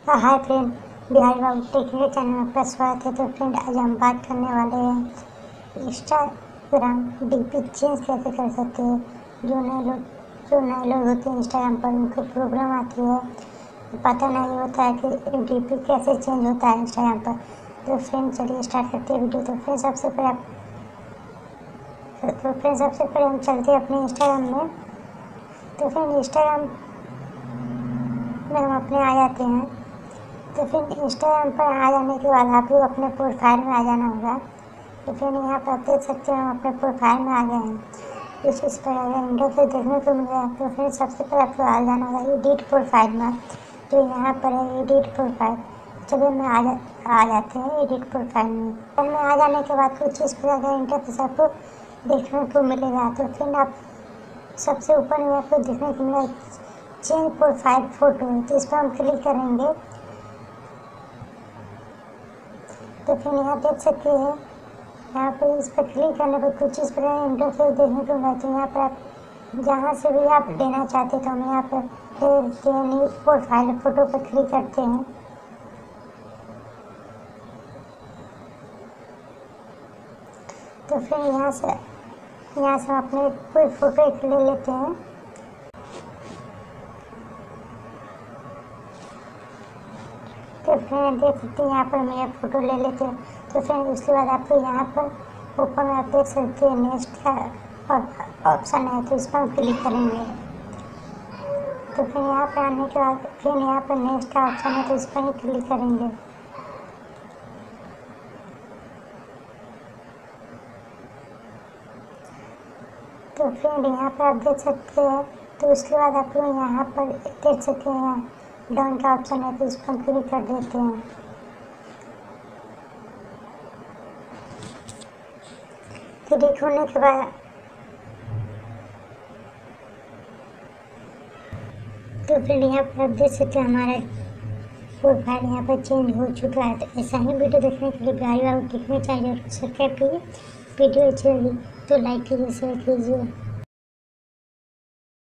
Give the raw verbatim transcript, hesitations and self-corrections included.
हाय friend, Bihari Babu technical channel में आपका स्वागत है। तो फ्रेंड, आज हम बात करने वाले हैं इंस्टाग्राम डीपी चेंज कैसे कर सकते हैं। जो नए लोग जो नए लोग होते हैं इंस्टाग्राम पर, उनको प्रॉब्लम आती है, पता नहीं होता है कि डीपी कैसे चेंज होता है इंस्टाग्राम पर। तो फ्रेंड, चलिए स्टार्ट करते हैं वीडियो। तो फ्रेंड सबसे पहले आप तो फ्रेंड सबसे पहले हम चलते हैं अपने इंस्टाग्राम में। तो फ्रेंड, इंस्टाग्राम में हम अपने आ जाते हैं। तो फिर इंस्टाग्राम पर आ जाने के बाद आप लोग अपने प्रोफाइल में आ जाना होगा। तो फिर यहाँ पर आप देख सकते हैं हम अपने प्रोफाइल में आ गए हैं। कुछ इस पर अगर इंटरफेस देखने को मिल रहा है, तो फिर सबसे पहले आपको आ जाना होगा एडिट प्रोफाइल में। तो यहाँ पर है एडिट प्रोफाइल। चलिए मैं आ जा आ जाते हैं एडिट प्रोफाइल में। प्रोफाइल में आ जाने के बाद कुछ इस प्रकार का इंटरफेस आपको देखने को मिलेगा। तो फिर आप सबसे ऊपर में आपको देखने को मिलेगा चेंज प्रोफाइल फोटो। तो इस पर हम क्लिक करेंगे। तो फिर यहाँ देख सकते हैं, यहाँ पर इस पर क्लिक करने पर कुछ इस प्रकार इंटरफेस देखने को मिलता है। तो यहाँ पर आप जहाँ से भी आप लेना चाहते हैं, तो हम यहाँ पर न्यू प्रोफाइल फोटो पर क्लिक करते हैं। तो फिर यहाँ से यहाँ से हम अपने कोई फोटो एक ले लेते हैं। तो फिर देख सकते हैं यहाँ पर मेरा फ़ोटो ले लेते हैं। तो फिर उसके बाद आपको यहाँ पर ऊपर में आप देख सकते हैं नेक्स्ट का ऑप्शन है, तो इस पर हम क्लिक करेंगे। तो फिर यहाँ पर आने के बाद फिर यहाँ पर नेक्स्ट का ऑप्शन है, तो इस पर ही क्लिक करेंगे। तो फिर यहाँ पर आप देख सकते हैं। तो उसके बाद आप लोग यहाँ पर देख सकते हैं डन का ऑप्शन है, तो इस पर क्लिक कर देते हैं। क्लिक होने के बाद तो फिर यहाँ पर आप देख सकते हैं हमारा प्रोफाइल यहाँ पर चेंज हो चुका है। तो ऐसा ही वीडियो देखने के लिए Bihari Babu technical channel subscribe कीजिए। वीडियो अच्छी लगी तो लाइक कीजिए, शेयर कीजिए।